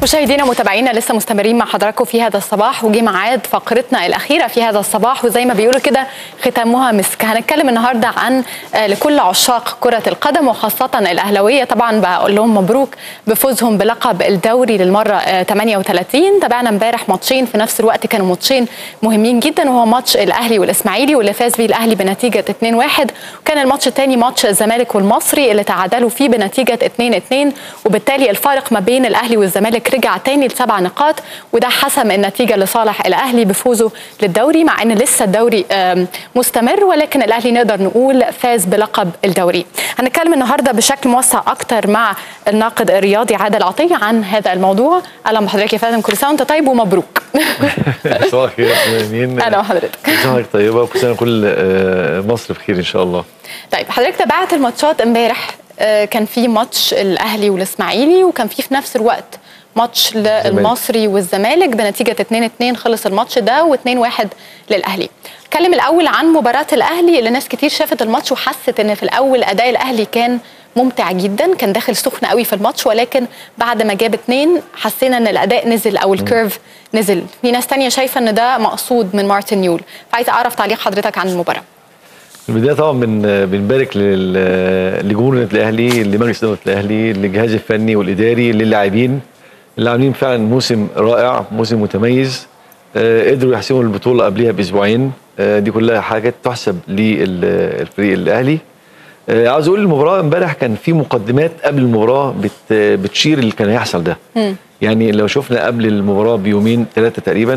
مشاهدينا ومتابعينا لسه مستمرين مع حضراتكم في هذا الصباح، وجي ميعاد فقرتنا الأخيرة في هذا الصباح، وزي ما بيقولوا كده ختامها مسك. هنتكلم النهارده عن لكل عشاق كرة القدم وخاصة الأهلاوية. طبعا بقول لهم مبروك بفوزهم بلقب الدوري للمرة 38. تابعنا امبارح ماتشين في نفس الوقت، كانوا ماتشين مهمين جدا، وهو ماتش الأهلي والإسماعيلي واللي فاز بيه الأهلي بنتيجة 2-1، وكان الماتش الثاني ماتش الزمالك والمصري اللي تعادلوا فيه بنتيجة 2-2، وبالتالي الفارق ما بين الأهلي والزمالك رجع تاني ل7 نقاط، وده حسم النتيجة لصالح الأهلي بفوزه للدوري، مع ان لسه الدوري مستمر، ولكن الأهلي نقدر نقول فاز بلقب الدوري. هنتكلم النهارده بشكل موسع اكتر مع الناقد الرياضي عادل عطية عن هذا الموضوع. اهلا بحضرتك يا فندم، كل سنه وانت طيب ومبروك. صباح الخير يا مين. اهلا بحضرتك. كل سنه وانت طيبه وكل سنه كل مصر بخير ان شاء الله. طيب حضرتك تابعت الماتشات امبارح، كان في ماتش الأهلي والإسماعيلي، وكان في نفس الوقت ماتش للمصري والزمالك بنتيجة 2-2 خلص الماتش ده، و2-1 للأهلي. اتكلم الأول عن مباراة الأهلي اللي ناس كتير شافت الماتش وحست ان في الأول أداء الأهلي كان ممتع جدا، كان داخل سخن قوي في الماتش، ولكن بعد ما جاب 2 حسينا ان الأداء نزل او الكيرف نزل. في ناس تانية شايفة ان ده مقصود من مارتن يول، فعايزة أعرف تعليق حضرتك عن المباراة. في البدايه طبعا بنبارك لجمهور النادي الاهلي، لمجلس اداره الاهلي، للجهاز الفني والاداري، للاعبين اللي عاملين فعلا موسم رائع، موسم متميز. قدروا يحسموا البطوله قبلها باسبوعين، دي كلها حاجات تحسب للفريق الاهلي. عاوز اقول المباراه امبارح كان في مقدمات قبل المباراه بتشير اللي كان هيحصل ده. يعني لو شفنا قبل المباراه بيومين 3 تقريبا،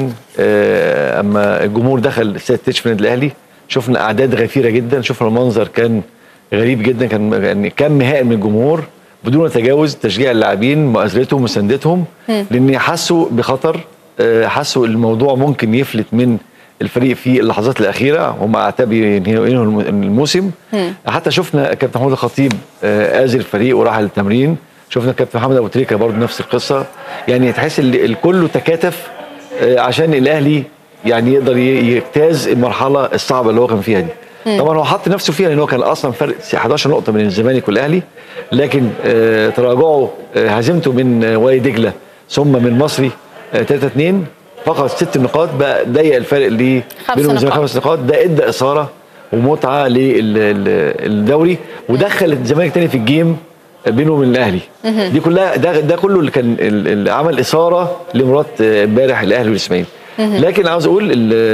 اما الجمهور دخل استاد تتش النادي الاهلي شفنا اعداد غفيره جدا، شفنا المنظر كان غريب جدا، كان يعني كم هائل من الجمهور بدون تجاوز تشجيع اللاعبين، مؤازرتهم وسندتهم، لان حسوا بخطر، حسوا الموضوع ممكن يفلت من الفريق في اللحظات الاخيره، هم اعتبروا ينهوا الموسم. حتى شفنا كابتن محمود الخطيب آزر الفريق وراح للتمرين، شفنا كابتن محمد ابو تريكه برضه نفس القصه، يعني تحس الكل تكاتف عشان الاهلي يعني يقدر يجتاز المرحله الصعبه اللي هو كان فيها دي. طبعا هو حط نفسه فيها لان هو كان اصلا فرق 11 نقطه من الزمالك والاهلي، لكن تراجعه هزيمته من وادي دجله ثم من مصري 3-2 فقط 6 نقاط، بقى ضيق الفرق اللي بينهم الزمالك 5 نقاط، ده ادى اثاره ومتعه للدوري، ودخل الزمالك تاني في الجيم بينه وبين الاهلي. دي كلها ده كله اللي كان اللي عمل اثاره لمباراه امبارح الاهلي والاسماعيلي. لكن عاوز اقول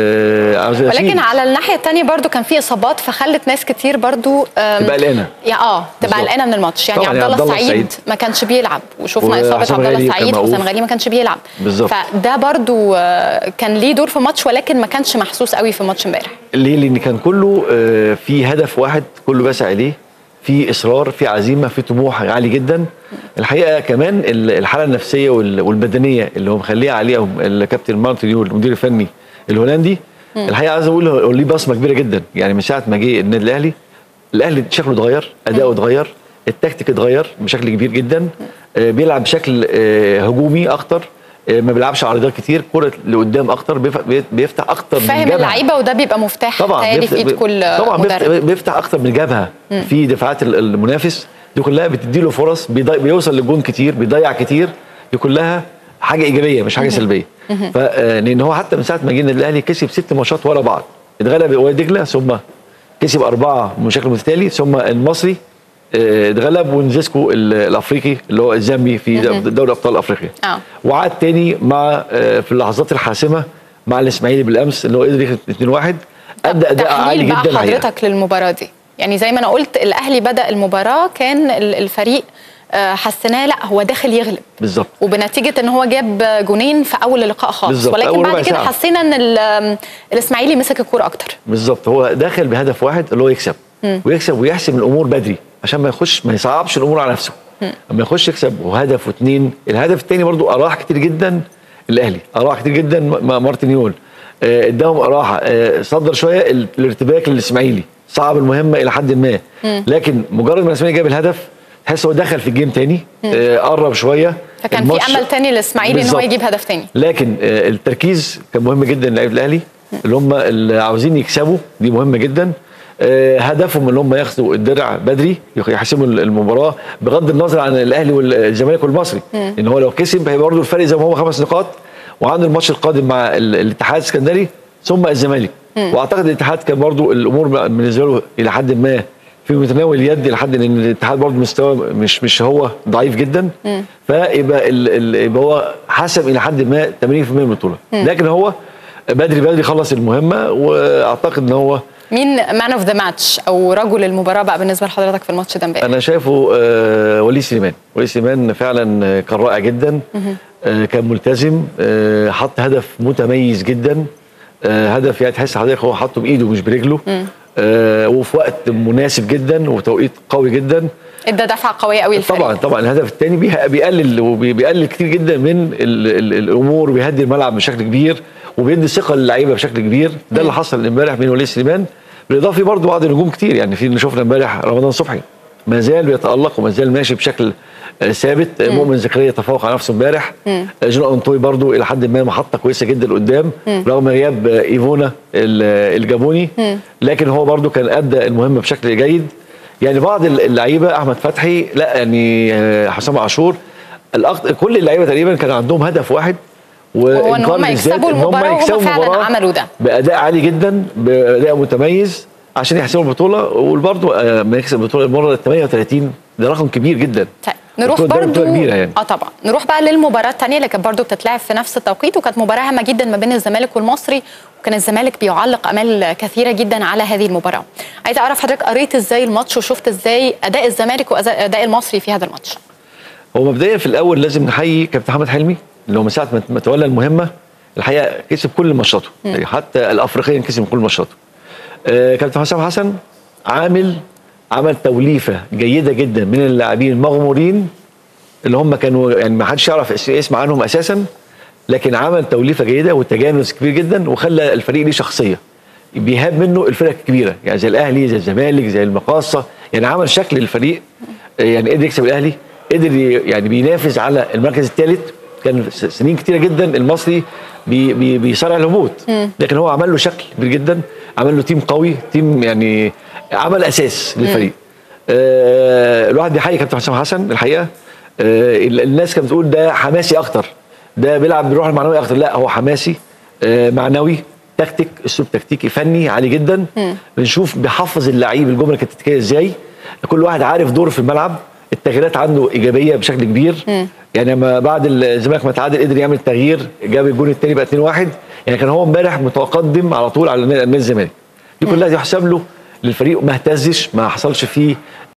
ولكن على الناحيه الثانيه برضو كان في اصابات فخلت ناس كتير برضو تبقى قلقانه، تبقى قلقانه من الماتش. يعني عبد الله السعيد ما كانش بيلعب، وشوفنا اصابه عبد الله السعيد، حسام غالي ما كانش بيلعب بالظبط، فده برضو كان ليه دور في الماتش، ولكن ما كانش محسوس قوي في ماتش امبارح. ليه؟ لان كان كله في هدف واحد كله بيسعى اليه، في اصرار، في عزيمه، في طموح عالي جدا. الحقيقه كمان الحاله النفسيه والبدنيه اللي هو مخليها عليها الكابتن مارتن يول المدير الفني الهولندي، الحقيقه عايز اقول له ليه بصمه كبيره جدا. يعني من ساعه ما جه النادي الاهلي شكله اتغير، اداؤه اتغير، التكتيك اتغير بشكل كبير جدا، بيلعب بشكل هجومي اكتر، ما بيلعبش عرضيات كتير، كره لقدام اكتر، بيفتح اكتر من جبهه، فاهم اللعيبه، وده بيبقى مفتاح طبعا في ايد كل طبعا مدرب. بيفتح اكتر من جبهه في دفاعات المنافس، دي كلها بتدي له فرص، بيوصل للجون كتير، بيضيع كتير، دي كلها حاجه ايجابيه مش حاجه سلبيه. لان هو حتى من ساعه ما جه النادي الاهلي كسب 6 ماتشات ورا بعض، اتغلب وادي دجله ثم كسب 4 بشكل متتالي، ثم المصري اتغلب، ونزيسكو الافريقي اللي هو الزامبي في دوري ابطال افريقيا، وعاد تاني مع في اللحظات الحاسمه مع الاسماعيلي بالامس اللي هو قدر ياخد 2-1. ادى اداء عالي جدا. بقى حضرتك للمباراه دي، يعني زي ما انا قلت الاهلي بدا المباراه كان الفريق حسيناه لا هو داخل يغلب بالظبط، وبنتيجه ان هو جاب جونين في اول اللقاء خالص بالزبط. ولكن بعد كده حسينا ان الاسماعيلي مسك الكوره اكتر بالظبط. هو داخل بهدف واحد اللي هو يكسب ويكسب ويحسم الامور بدري عشان ما يصعبش الامور على نفسه. اما يخش يكسب وهدف واثنين، الهدف الثاني برضو اراح كتير جدا الاهلي، اراح كتير جدا مارتن يول، اداهم راحه، صدر شويه الارتباك للاسماعيلي، صعب المهمه الى حد ما، لكن مجرد ما الاسماعيلي جاب الهدف تحس هو دخل في الجيم تاني، قرب شويه، فكان في امل تاني للاسماعيلي ان هو يجيب هدف تاني. لكن التركيز كان مهم جدا للاعيبه الاهلي اللي هم اللي عاوزين يكسبوا، دي مهمه جدا. هدفهم ان هم ياخدوا الدرع بدري، يحسموا المباراه بغض النظر عن الاهلي والزمالك والمصري، ان هو لو كسب هيبقى برضه الفرق زي ما هو 5 نقاط، وعنده الماتش القادم مع الاتحاد السكندري ثم الزمالك. واعتقد الاتحاد كان برضه الامور بالنسبه له الى حد ما في متناول اليد، الى حد ان الاتحاد برضه مستوى مش هو ضعيف جدا، فيبقى يبقى هو حسم الى حد ما 80% من البطوله، لكن هو بدري خلص المهمه. واعتقد ان هو مين مان اوف ذا ماتش او رجل المباراه بقى بالنسبه لحضرتك في الماتش ده امبارح؟ انا شايفه وليد سليمان. وليد سليمان فعلا كان رائع جدا، كان ملتزم، حط هدف متميز جدا، هدف يعني تحس حضرتك هو حطه بايده مش برجله، وفي وقت مناسب جدا وتوقيت قوي جدا، ادى دفعه قويه قوي للفريق. طبعا الهدف الثاني بيقلل كتير جدا من الامور، وبيهدي الملعب بشكل كبير، وبيدي ثقه للعيبه بشكل كبير. ده اللي حصل امبارح بين وليد سليمان، بالاضافه برضه بعض النجوم كتير، يعني في شفنا امبارح رمضان صبحي ما زال بيتالق وما زال ماشي بشكل ثابت. مؤمن زكريا تفوق على نفسه امبارح. جون انطوي برضه الى حد ما محطه كويسه جدا لقدام رغم غياب ايفونا الجابوني، لكن هو برضه كان ادى المهمه بشكل جيد. يعني بعض اللعيبه احمد فتحي، لا يعني حسام عاشور، كل اللعيبه تقريبا كان عندهم هدف واحد، وهو ان هم يكسبوا المباراه، وهم فعلا عملوا ده باداء عالي جدا، باداء متميز عشان يحسموا البطوله. وبرضه ما يكسب البطوله المره ال 38 ده رقم كبير جدا. طيب نروح برضه يعني. طبعا نروح بقى للمباراه الثانيه اللي كانت برضه بتتلعب في نفس التوقيت، وكانت مباراه هامه جدا ما بين الزمالك والمصري، وكان الزمالك بيعلق امال كثيره جدا على هذه المباراه. عايزه اعرف حضرتك قريت ازاي الماتش وشفت ازاي اداء الزمالك واداء المصري في هذا الماتش؟ هو مبدئيا في الاول لازم نحيي كابتن محمد حلمي اللي هو من ساعه ما تولى المهمه الحقيقه كسب كل ماتشاته، حتى الافريقيا كسب كل ماتشاته. كابتن حسام حسن عمل توليفه جيده جدا من اللاعبين المغمورين اللي هم كانوا يعني ما حدش يعرف يسمع عنهم اساسا، لكن عمل توليفه جيده وتجانس كبير جدا، وخلى الفريق ليه شخصيه بيهاب منه الفرق الكبيره، يعني زي الاهلي زي الزمالك زي المقاصه، يعني عمل شكل للفريق، يعني قدر يكسب الاهلي، قدر يعني بينافس على المركز الثالث. كان سنين كتيره جدا المصري بيصارع الهبوط، لكن هو عمل له شكل كبير جدا، عمل له تيم قوي، تيم يعني عمل اساس للفريق. الواحد بيحيي كابتن حسام حسن الحقيقه. الناس كانت بتقول ده حماسي اكتر، ده بيلعب بالروح المعنويه اكتر، لا هو حماسي معنوي، تكتيك، اسلوب تكتيكي فني عالي جدا. بنشوف بيحفظ اللعيب الجمله التكتيكيه ازاي، كل واحد عارف دوره في الملعب، التغييرات عنده ايجابيه بشكل كبير. يعني لما بعد الزمالك ما تعادل قدر يعمل تغيير، جاب الجون الثاني بقى 2-1، يعني كان هو امبارح متقدم على طول على نادي الزمالك. دي كلها يحسب له للفريق، ما اهتزش، ما حصلش فيه